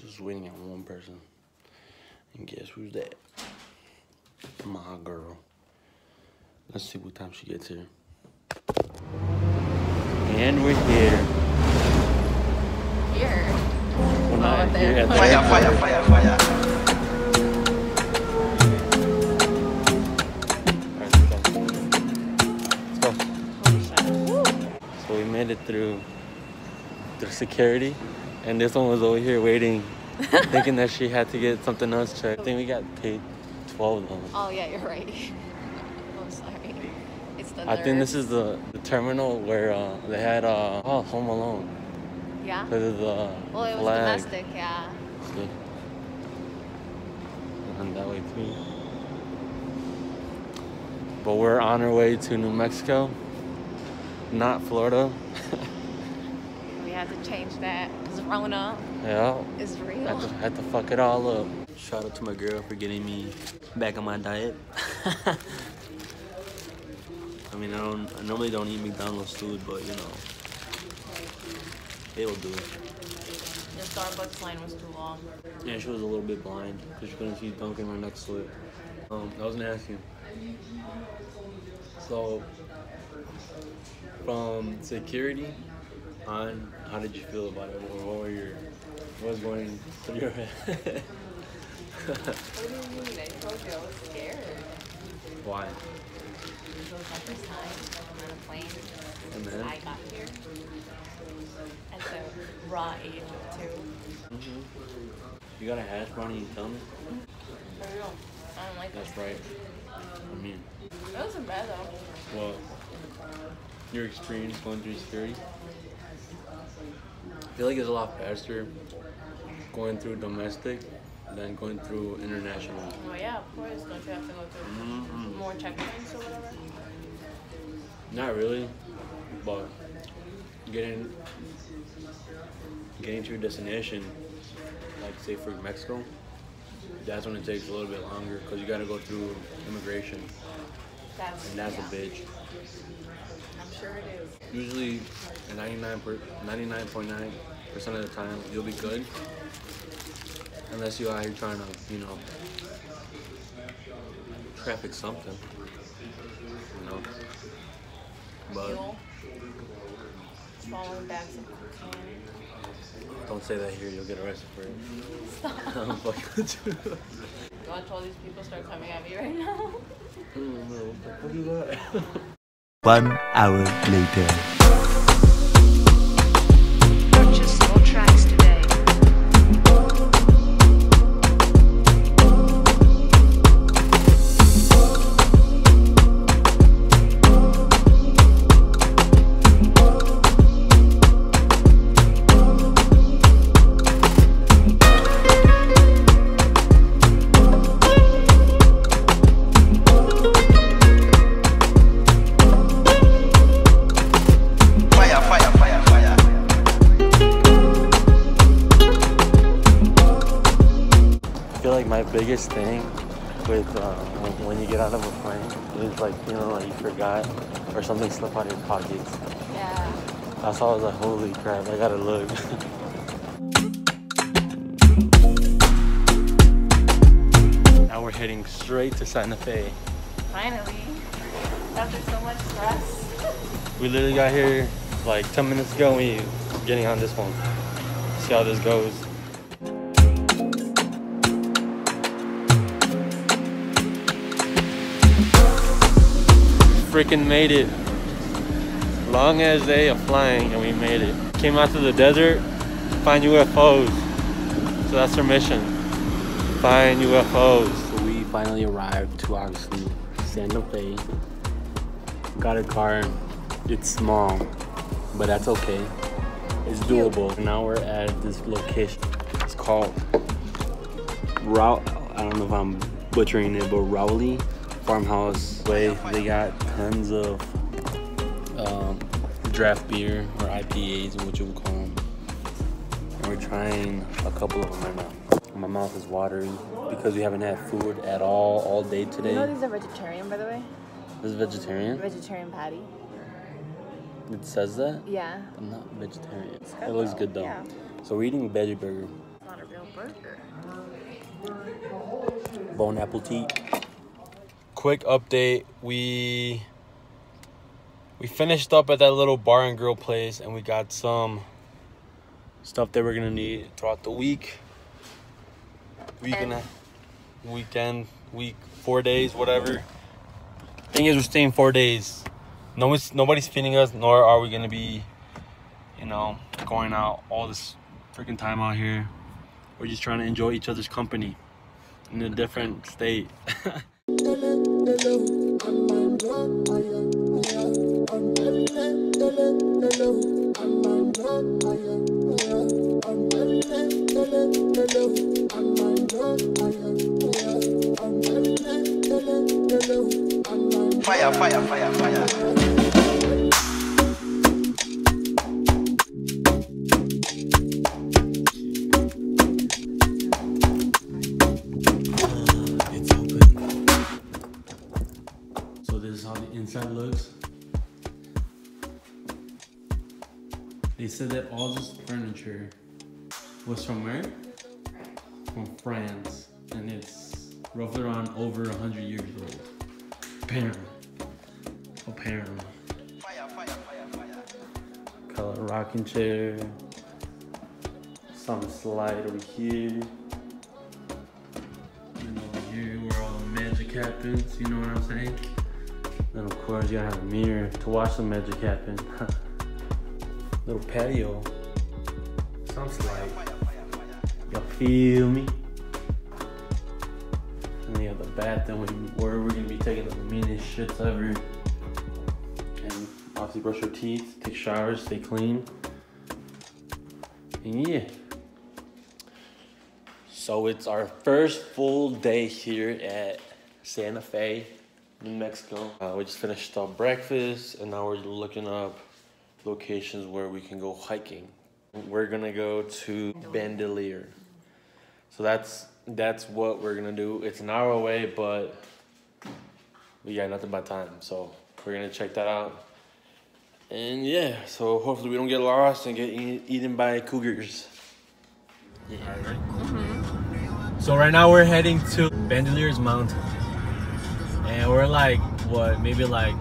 Just waiting on one person. And guess who's that? My girl. Let's see what time she gets here. And we're here. Here? We're not here at the Fire. So we made it through security, and this one was over here waiting, thinking that she had to get something else checked. I think we got paid $12. Oh yeah, you're right. I'm sorry. It's the I think this is the terminal where they had Home Alone. Yeah? Because of the Well, it was flag. domestic, yeah. See? And that way too. But we're on our way to New Mexico, not Florida. We had to change that because Rona Yeah. is real. Had to fuck it all up. Shout out to my girl for getting me back on my diet. I mean, I normally don't eat McDonald's food, but you know, it'll do it. The Starbucks line was too long. Yeah, she was a little bit blind because she couldn't see Dunkin' right next to it. I was gonna ask you. So, from security on, how did you feel about it? Or what was going through your head? What do you mean? I told you I was scared. Why? It was my first time on a plane. And then? I got here at the raw age of 2. You got a hash brownie, you tell me? For real. I don't like That's that. right. I mean, It wasn't bad though. well, your experience going through security? I feel like it's a lot faster going through domestic than going through international. Well, yeah, of course. Don't you have to go through more checkpoints or whatever? Not really, but getting to your destination, like say for Mexico, that's when it takes a little bit longer because you got to go through immigration, and that's a bitch. I'm sure it is. Usually, 99.9% of the time, you'll be good, unless you're out here trying to, you know, traffic something, you know. But Fuel. Swallowing bags of cocaine. don't say that here, you'll get arrested for it. Stop. I'm fucking with you. Watch all these people start coming at me right now. I don't know, what is that? 1 hour later. Purchase your tracks today. Fire. I feel like my biggest thing with when you get out of a plane is like, you know, like you forgot or something slipped out of your pockets. Yeah. I saw, I was like, holy crap, I gotta look. Now we're heading straight to Santa Fe. Finally. After so much stress. We literally got here like 10 minutes ago and we getting on this one. See how this goes. Freaking made it. Long as day of flying and we made it. Came out to the desert, find UFOs. So that's our mission. Find UFOs. So we finally arrived to obviously Santa Fe. Got a car. It's small, but that's okay. It's doable. Now we're at this location. It's called I don't know if I'm butchering it, but Rowley Farmhouse. They got tons of draft beer or IPAs and what you would call them. And we're trying a couple of them right now. My mouth is watering because we haven't had food at all day today. You know these are vegetarian, by the way? This is vegetarian? Vegetarian patty. It says that? Yeah. I'm not vegetarian. good It looks though. good though. Yeah. So we're eating veggie burger. It's not a real burger. Bon appetit. Quick update. We finished up at that little bar and grill place, and we got some stuff that we're gonna need throughout the week. Weekend, 4 days, whatever. Thing is, we're staying 4 days. Nobody's feeding us, nor are we gonna be, you know, going out all this freaking time out here. We're just trying to enjoy each other's company in a different state. Fire, fire, fire, fire. It's open. So this is how the inside looks. They said that all this furniture was from where? From France, and it's roughly around over 100 years old. Apparently. Fire, fire, fire, fire. Color rocking chair. Some slide over here. And over here where all the magic happens, you know what I'm saying? Then of course you gotta have a mirror to watch the magic happen. Little patio. Some slide. Y'all feel me? And then you have the bathroom where we're gonna be taking the meanest shits ever. And obviously brush your teeth, take showers, stay clean. And yeah. So it's our first full day here at Santa Fe, New Mexico. We just finished our breakfast and now we're looking up locations where we can go hiking. We're gonna go to Bandelier. So that's what we're gonna do. It's an hour away, but we got nothing but time. So we're gonna check that out. And yeah, so hopefully we don't get lost and get eaten by cougars. Yeah. All right, ready? So right now we're heading to Bandelier's Mountain. And we're like, what, maybe like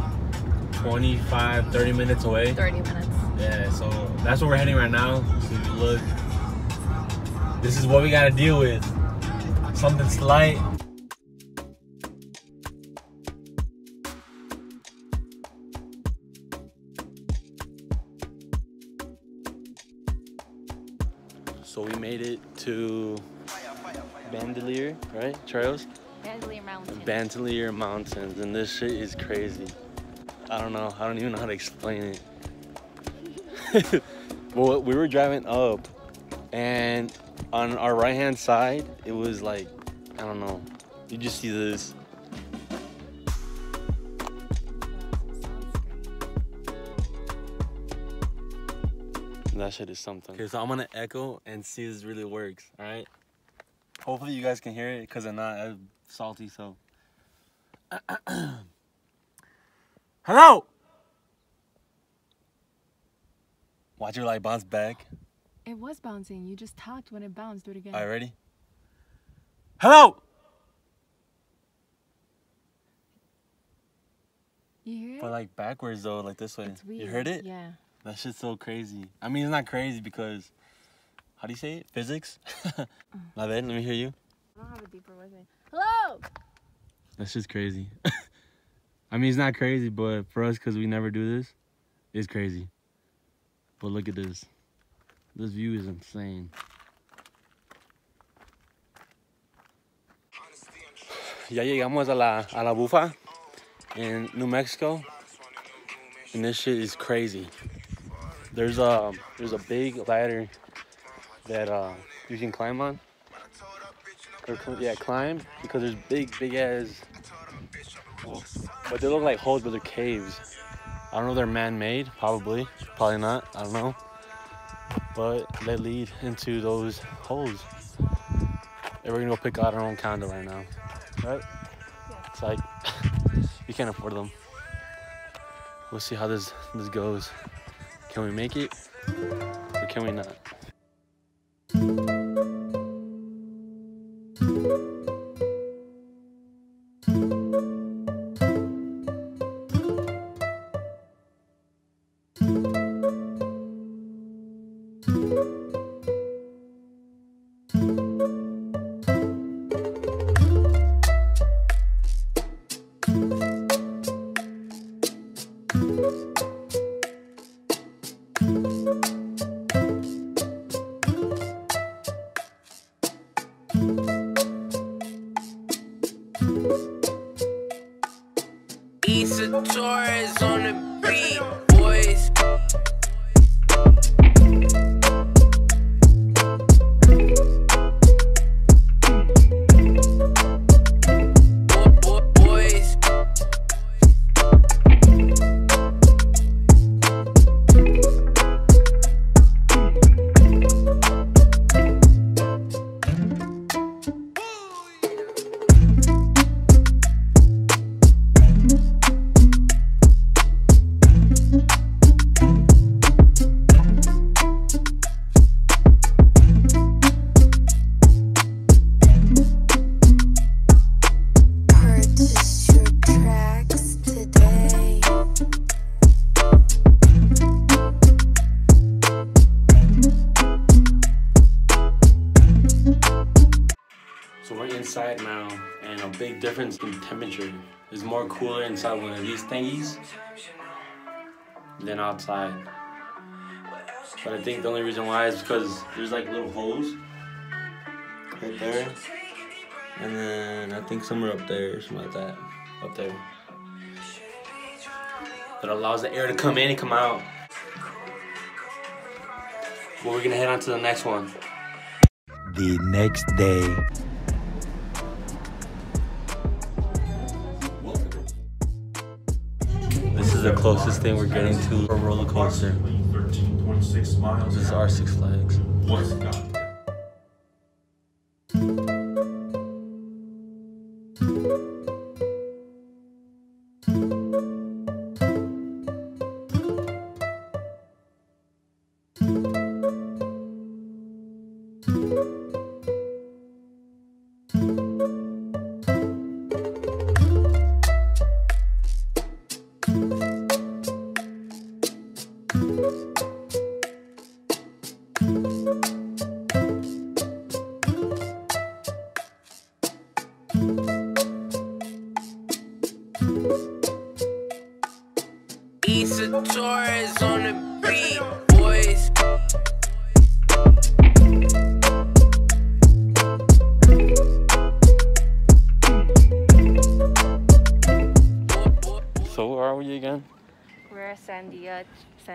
25, 30 minutes away. 30 minutes. Yeah, so that's where we're heading right now. So if you look, this is what we gotta deal with. Something slight. So we made it to Bandelier, right, Charles? Bandelier Mountain. Bandelier Mountains, and this shit is crazy. I don't even know how to explain it. Well, we were driving up, and on our right hand side, it was like, I don't know, you just see this. That shit is something. Okay, so I'm gonna echo and see if this really works, all right? Hopefully you guys can hear it, because if not, I'm salty, so. Hello! Watch your light bounce back. It was bouncing. You just talked when it bounced. Do it again. All right, ready? Hello! You hear it? But like backwards though, like this way. It's weird. You heard it? Yeah. That shit's so crazy. I mean, it's not crazy because, how do you say it? Physics? My bad, let me hear you. I don't have a deeper voice. Hello! That's just crazy. I mean, it's not crazy, but for us, because we never do this, it's crazy. But look at this. This view is insane. Ya llegamos a la bufa in New Mexico, and this shit is crazy. There's a big ladder that you can climb on. Or, yeah, climb, because there's big ass, but they look like holes, but they're caves. I don't know if they're man-made, probably not, I don't know. But they lead into those holes. And we're gonna go pick out our own condo right now, right? Yeah. It's like, we can't afford them. We'll see how this goes. Can we make it, or can we not? Issa Torres on the beat, boys. Boys. Purchase your tracks today. So we're inside now, and a big difference in temperature. It's more cooler inside one of these thingies than outside. But I think the only reason why is because there's like little holes right there, and then I think somewhere up there, something like that, up there, that allows the air to come in and come out. Well, we're gonna head on to the next one. The next day. This is the closest thing we're getting to a roller coaster. 13.6 miles. This is our Six Flags. What's got? Issa Torres on the beat, boys. So where are we again? We're at Sandia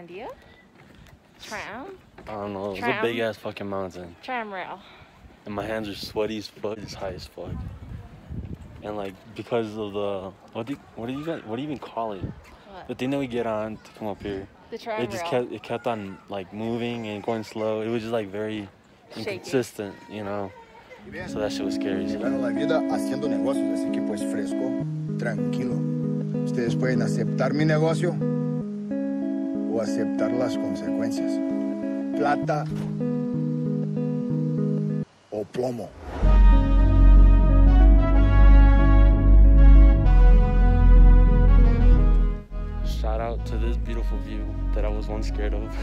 Tram? I don't know. It's a Tram. big ass fucking mountain. Tram rail. And my hands are sweaty as fuck. It's high as fuck. And like because of the what do you even call it? What? The thing that we get on to come up here. The tram It just rail. kept on like moving and going slow. It was just like very Shaky. inconsistent, you know. So that shit was scary. Gano la vida haciendo negocios, así que pues fresco, tranquilo. Ustedes pueden aceptar mi negocio o aceptar las consecuencias. Plata o plomo. Shout out to this beautiful view that I was once scared of.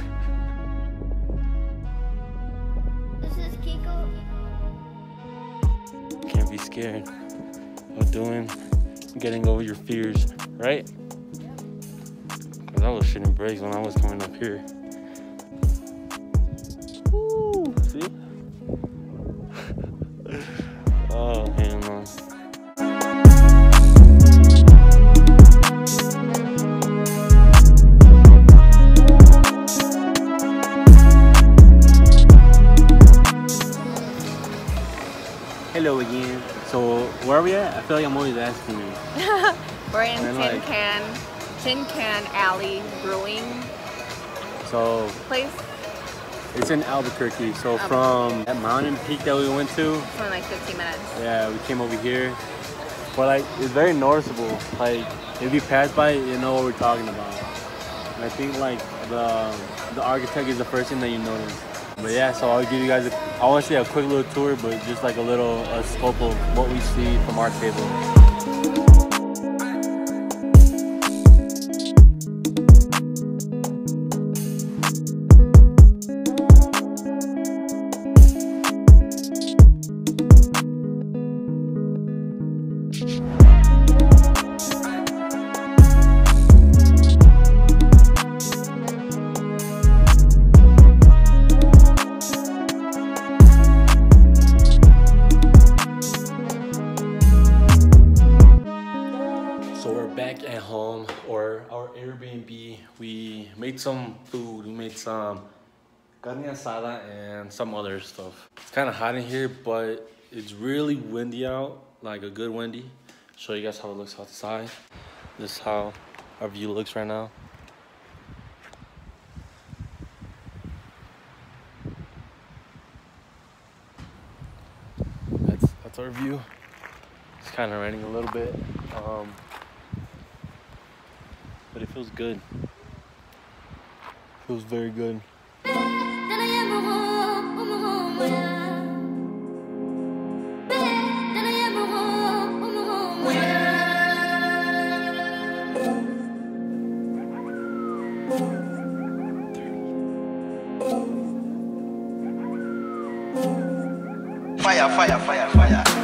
This is Kiko. Can't be scared of getting over your fears, right? Cause I was shitting brakes when I was coming up here. Woo, see? Oh, hell no. Hello again. So where are we at? I feel like I'm always asking you. We're in And Tin Can Alley Brewing So place. it's in Albuquerque. So from that mountain peak that we went to, It's only like 15 minutes. yeah, we came over here. But like, it's very noticeable. Like, if you pass by it, you know what we're talking about. And I think like the architect is the first thing that you notice. But yeah, so I'll give you guys I want to say a quick little tour, but just like a scope of what we see from our table. made some food. We made some carne asada and some other stuff. It's kind of hot in here, but it's really windy out, like a good windy. Show you guys how it looks outside. This is how our view looks right now. That's our view. It's kind of raining a little bit, but it feels good. Feels very good. Fire, fire, fire, fire.